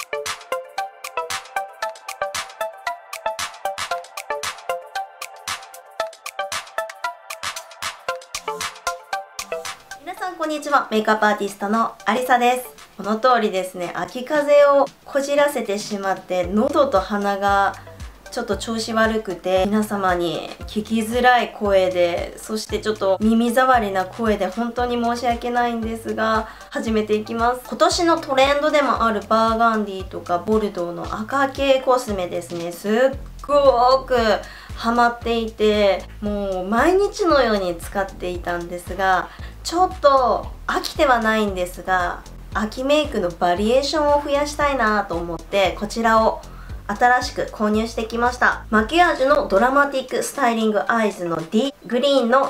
皆さんこんにちは。メイクアップアーティストのありさです。この通りですね、秋風邪をこじらせてしまって喉と鼻がちょっと調子悪くて、皆様に聞きづらい声で、そしてちょっと耳障りな声で本当に申し訳ないんですが、始めていきます。今年のトレンドでもあるバーガンディとかボルドーの赤系コスメですね、すっごくハマっていて、もう毎日のように使っていたんですが、ちょっと飽きてはないんですが、秋メイクのバリエーションを増やしたいなと思って、こちらを新しく購入してきました。マキアージュのドラマティックスタイリングアイズの D グリーンの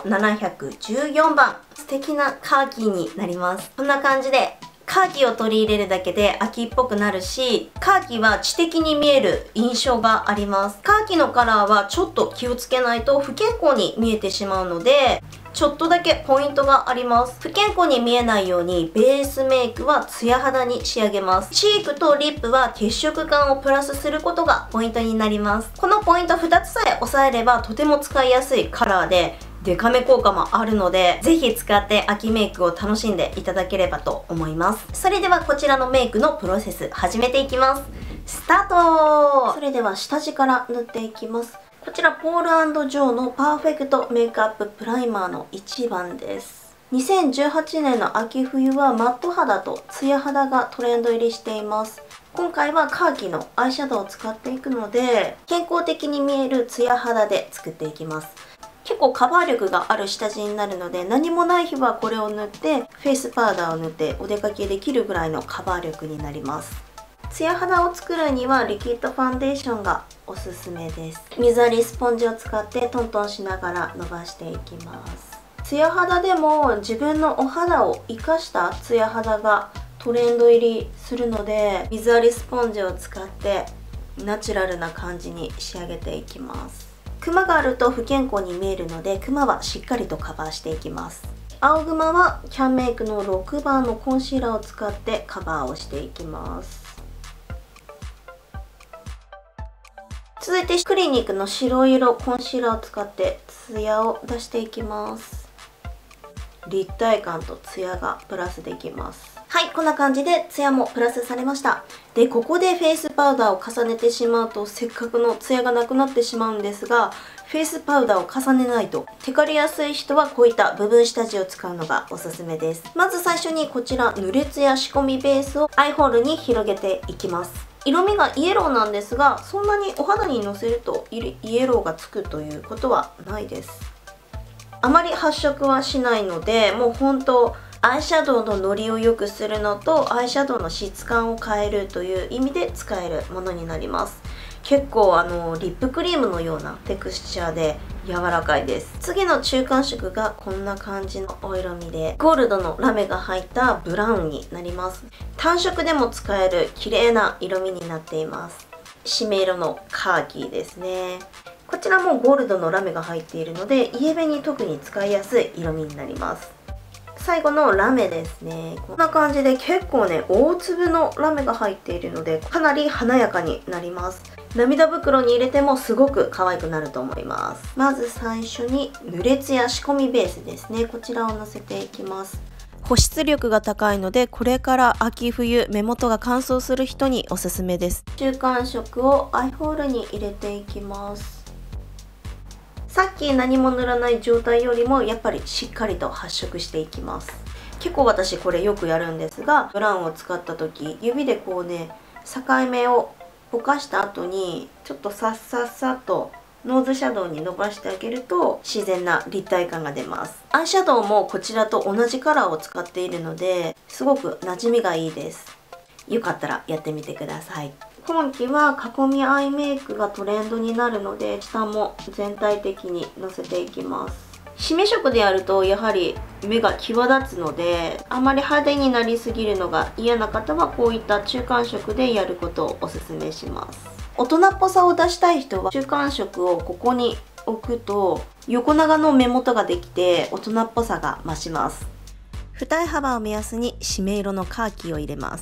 714番。素敵なカーキになります。こんな感じでカーキを取り入れるだけで秋っぽくなるし、カーキは知的に見える印象があります。カーキのカラーはちょっと気をつけないと不健康に見えてしまうので、ちょっとだけポイントがあります。不健康に見えないようにベースメイクはツヤ肌に仕上げます。チークとリップは血色感をプラスすることがポイントになります。このポイント2つさえ押さえればとても使いやすいカラーで、デカめ効果もあるので、ぜひ使って秋メイクを楽しんでいただければと思います。それではこちらのメイクのプロセス始めていきます。スタート。それでは下地から塗っていきます。こちらポール&ジョーのパーフェクトメイクアッププライマーの1番です。2018年の秋冬はマット肌とツヤ肌がトレンド入りしています。今回はカーキのアイシャドウを使っていくので、健康的に見えるツヤ肌で作っていきます。結構カバー力がある下地になるので、何もない日はこれを塗ってフェイスパウダーを塗ってお出かけできるぐらいのカバー力になります。ツヤ肌を作るにはリキッドファンデーションがおすすめです。水ありスポンジを使ってトントンしながら伸ばしていきます。ツヤ肌でも自分のお肌を生かしたツヤ肌がトレンド入りするので、水ありスポンジを使ってナチュラルな感じに仕上げていきます。クマがあると不健康に見えるので、クマはしっかりとカバーしていきます。青クマはキャンメイクの6番のコンシーラーを使ってカバーをしていきます。続いてクリニックの白色コンシーラーを使ってツヤを出していきます。立体感とツヤがプラスできます。はい、こんな感じでツヤもプラスされました。で、ここでフェイスパウダーを重ねてしまうとせっかくのツヤがなくなってしまうんですが、フェイスパウダーを重ねないとテカりやすい人はこういった部分下地を使うのがおすすめです。まず最初にこちら濡れツヤ仕込みベースをアイホールに広げていきます。色味がイエローなんですが、そんなにお肌にのせるとイエローがつくということはないです。あまり発色はしないので、もう本当アイシャドウのノリを良くするのとアイシャドウの質感を変えるという意味で使えるものになります。結構リップクリームのようなテクスチャーで柔らかいです。次の中間色がこんな感じのお色味で、ゴールドのラメが入ったブラウンになります。単色でも使える綺麗な色味になっています。締め色のカーキですね。こちらもゴールドのラメが入っているので、イエベに特に使いやすい色味になります。最後のラメですね。こんな感じで結構ね、大粒のラメが入っているので、かなり華やかになります。涙袋に入れてもすごく可愛くなると思います。まず最初に濡れツヤ仕込みベースですね。こちらをのせていきます。保湿力が高いので、これから秋冬目元が乾燥する人におすすめです。中間色をアイホールに入れていきます。さっき何も塗らない状態よりもやっぱりしっかりと発色していきます。結構私これよくやるんですが、ブラウンを使った時指でこうね、境目をぼかした後にちょっとさっさっさっとノーズシャドウに伸ばしてあげると自然な立体感が出ます。アイシャドウもこちらと同じカラーを使っているのですごく馴染みがいいです。よかったらやってみてください。今期は囲みアイメイクがトレンドになるので、下も全体的にのせていきます。締め色でやるとやはり目が際立つので、あまり派手になりすぎるのが嫌な方はこういった中間色でやることをおすすめします。大人っぽさを出したい人は中間色をここに置くと横長の目元ができて大人っぽさが増します。二重幅を目安に締め色のカーキを入れます。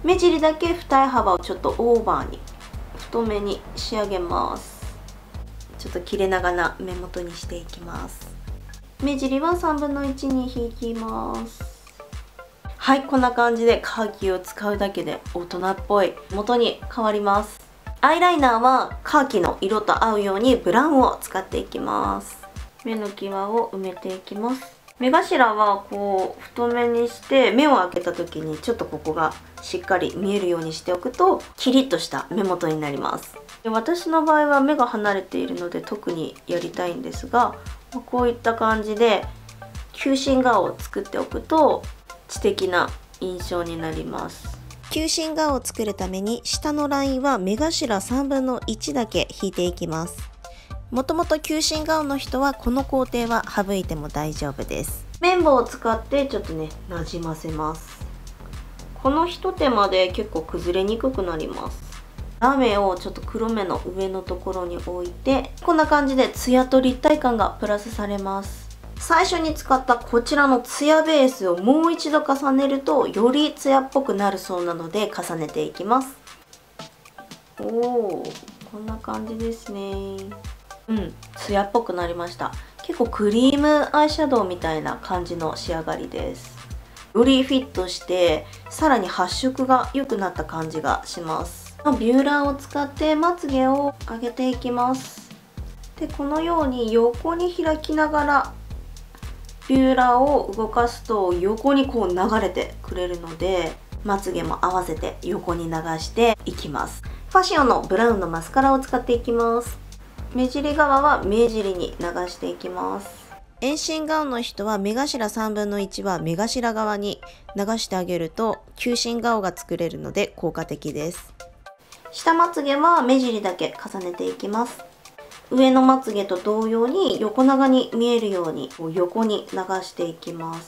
目尻だけ二重幅をちょっとオーバーに太めに仕上げます。ちょっと切れ長な目元にしていきます。目尻は1/3に引きます。はい、こんな感じでカーキを使うだけで大人っぽい元に変わります。アイライナーはカーキの色と合うようにブラウンを使っていきます。目の際を埋めていきます。目頭はこう太めにして目を開けた時にちょっとここがしっかり見えるようにしておくとキリッとした目元になります。で、私の場合は目が離れているので特にやりたいんですが、こういった感じで球心顔を作っておくと知的な印象になります。 球心顔を作るために下のラインは目頭1/3だけ引いていきます。もともと球心顔の人はこの工程は省いても大丈夫です。 綿棒を使ってちょっとねなじませます。この一手間で結構崩れにくくなります。ラメをちょっと黒目の上のところに置いて、こんな感じでツヤと立体感がプラスされます。最初に使ったこちらのツヤベースをもう一度重ねるとよりツヤっぽくなるそうなので重ねていきます。おお、こんな感じですね。ツヤっぽくなりました。結構クリームアイシャドウみたいな感じの仕上がりです。よりフィットしてさらに発色が良くなった感じがします。ビューラーを使ってまつげを上げていきます。で、このように横に開きながらビューラーを動かすと横にこう流れてくれるので、まつげも合わせて横に流していきます。ファシオのブラウンのマスカラを使っていきます。目尻側は目尻に流していきます。 遠心顔の人は目頭1/3は目頭側に流してあげると球心顔が作れるので効果的です。 下まつげは目尻だけ重ねていきます。上のまつげと同様に横長に見えるように横に流していきます。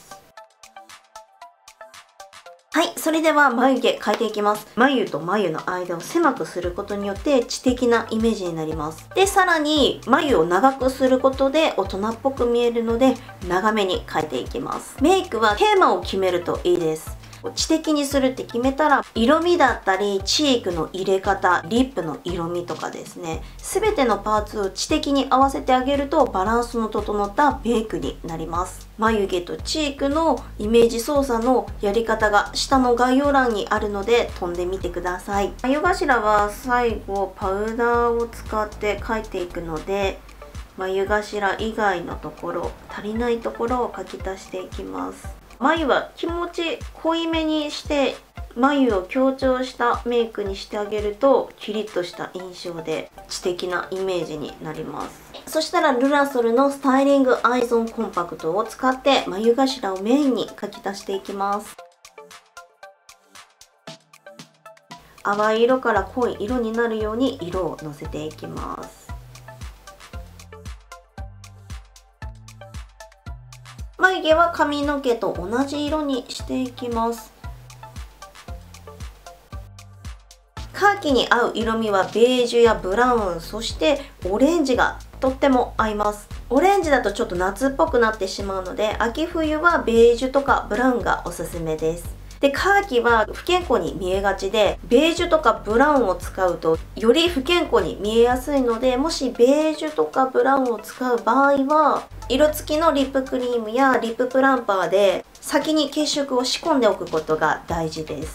はい、それでは眉毛描いていきます。眉と眉の間を狭くすることによって知的なイメージになります。で、さらに眉を長くすることで大人っぽく見えるので長めに描いていきます。メイクはテーマを決めるといいです。知的にするって決めたら色味だったりチークの入れ方、リップの色味とかですね、全てのパーツを知的に合わせてあげるとバランスの整ったメイクになります。眉毛とチークのイメージ操作のやり方が下の概要欄にあるので飛んでみてください。眉頭は最後パウダーを使って描いていくので、眉頭以外のところ、足りないところを描き足していきます。眉は気持ち濃いめにして眉を強調したメイクにしてあげるとキリッとした印象で知的なイメージになります。そしたらルラソルのスタイリングアイゾンコンパクトを使って眉頭をメインに描き足していきます。淡い色から濃い色になるように色をのせていきます。眉毛は髪の毛と同じ色にしていきます。カーキに合う色味はベージュやブラウン、そしてオレンジがとっても合います。オレンジだとちょっと夏っぽくなってしまうので、秋冬はベージュとかブラウンがおすすめです。で、カーキは不健康に見えがちで、ベージュとかブラウンを使うとより不健康に見えやすいので、もしベージュとかブラウンを使う場合は色付きのリップクリームやリッププランパーで先に血色を仕込んでおくことが大事です。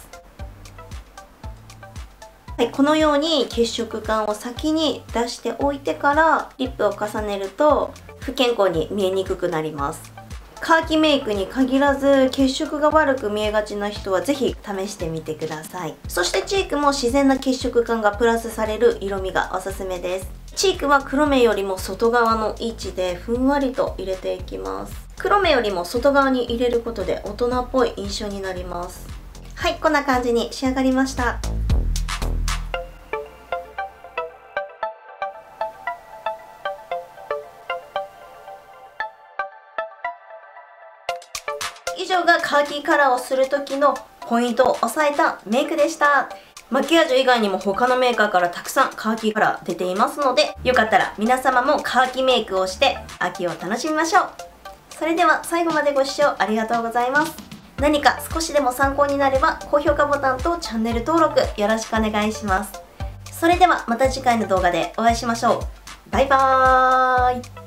はい、このように血色感を先に出しておいてからリップを重ねると不健康に見えにくくなります。カーキメイクに限らず血色が悪く見えがちな人はぜひ試してみてください。そしてチークも自然な血色感がプラスされる色味がおすすめです。チークは黒目よりも外側の位置でふんわりと入れていきます。黒目よりも外側に入れることで大人っぽい印象になります。はい、こんな感じに仕上がりました。以上がカーキカラーをする時のポイントを押さえたメイクでした。マキアージュ以外にも他のメーカーからたくさんカーキカラー出ていますので、よかったら皆様もカーキメイクをして秋を楽しみましょう。それでは最後までご視聴ありがとうございます。 何か少しでも参考になれば高評価ボタンとチャンネル登録よろしくお願いします。それではまた次回の動画でお会いしましょう。バイバーイ。